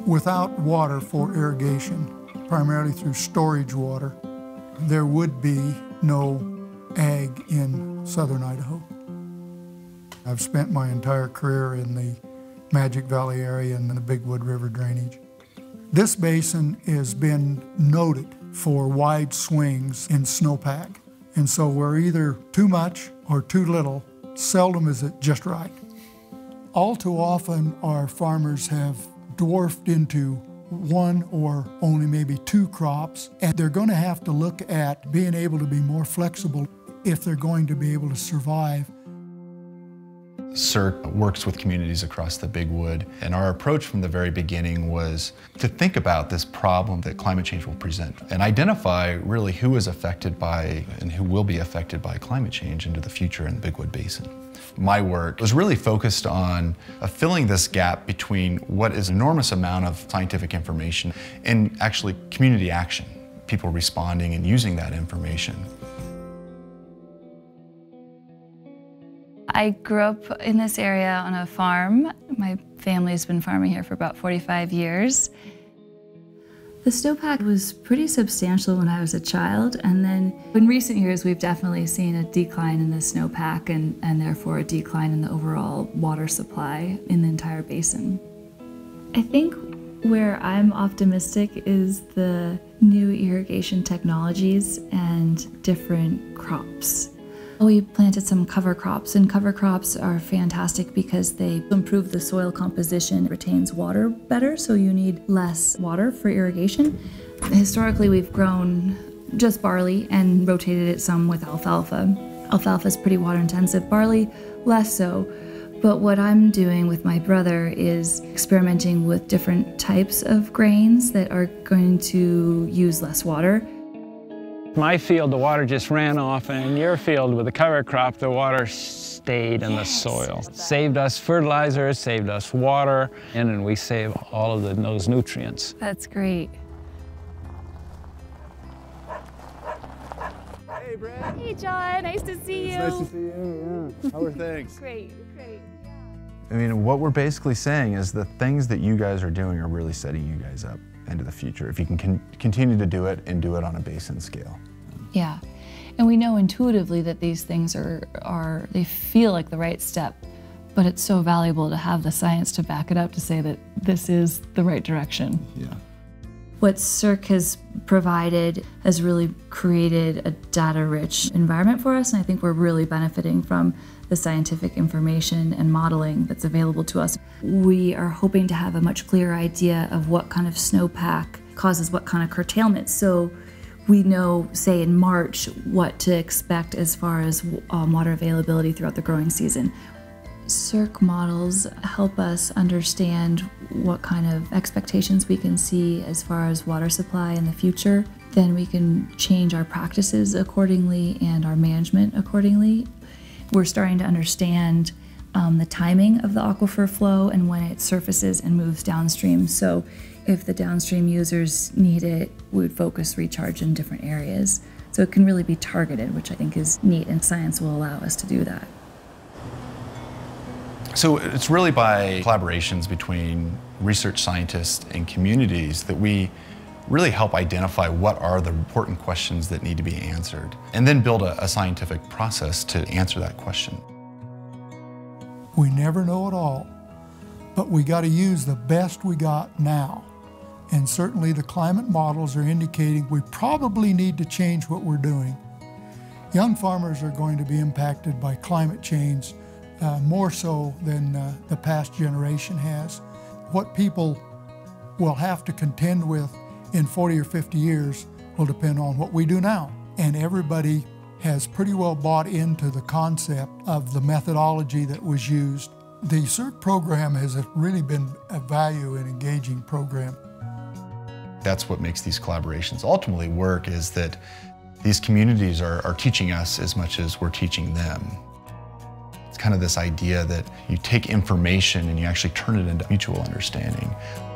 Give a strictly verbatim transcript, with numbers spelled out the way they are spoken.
Without water for irrigation, primarily through storage water, there would be no ag in southern Idaho. I've spent my entire career in the Magic Valley area and the Big Wood River drainage. This basin has been noted for wide swings in snowpack, and so we're either too much or too little. Seldom is it just right. All too often our farmers have dwarfed into one or only maybe two crops, and they're going to have to look at being able to be more flexible if they're going to be able to survive. C I R C works with communities across the Big Wood, and our approach from the very beginning was to think about this problem that climate change will present and identify really who is affected by and who will be affected by climate change into the future in the Big Wood Basin. My work was really focused on uh, filling this gap between what is an enormous amount of scientific information and actually community action, people responding and using that information. I grew up in this area on a farm. My family's been farming here for about forty-five years. The snowpack was pretty substantial when I was a child, and then in recent years we've definitely seen a decline in the snowpack and, and therefore a decline in the overall water supply in the entire basin. I think where I'm optimistic is the new irrigation technologies and different crops. We planted some cover crops, and cover crops are fantastic because they improve the soil composition, retains water better, so you need less water for irrigation. Historically, we've grown just barley and rotated it some with alfalfa. Alfalfa is pretty water intensive, barley less so. But what I'm doing with my brother is experimenting with different types of grains that are going to use less water. My field, the water just ran off, and in your field with the cover crop, the water stayed in the soil. It saved us fertilizer, saved us water, and then we save all of the, those nutrients. That's great. Hey, Brad. Hey, John. Nice to see you. It's nice to see you, yeah. How are things? Great, great. I mean, what we're basically saying is the things that you guys are doing are really setting you guys up into the future if you can con continue to do it and do it on a basin scale. Yeah, and we know intuitively that these things are, are, they feel like the right step, but it's so valuable to have the science to back it up to say that this is the right direction. Yeah. What C I R C has provided has really created a data-rich environment for us, and I think we're really benefiting from the scientific information and modeling that's available to us. We are hoping to have a much clearer idea of what kind of snowpack causes what kind of curtailment. So we know, say in March, what to expect as far as um, water availability throughout the growing season. C I R C models help us understand what kind of expectations we can see as far as water supply in the future. Then we can change our practices accordingly and our management accordingly. We're starting to understand um, the timing of the aquifer flow and when it surfaces and moves downstream. So if the downstream users need it, we would focus recharge in different areas. So it can really be targeted, which I think is neat, and science will allow us to do that. So it's really by collaborations between research scientists and communities that we really help identify what are the important questions that need to be answered, and then build a, a scientific process to answer that question. We never know it all, but we got to use the best we got now. And certainly the climate models are indicating we probably need to change what we're doing. Young farmers are going to be impacted by climate change uh, more so than uh, the past generation has. What people will have to contend with in forty or fifty years will depend on what we do now. And everybody has pretty well bought into the concept of the methodology that was used. The C I R C program has really been a value and engaging program. That's what makes these collaborations ultimately work, is that these communities are, are teaching us as much as we're teaching them. It's kind of this idea that you take information and you actually turn it into mutual understanding.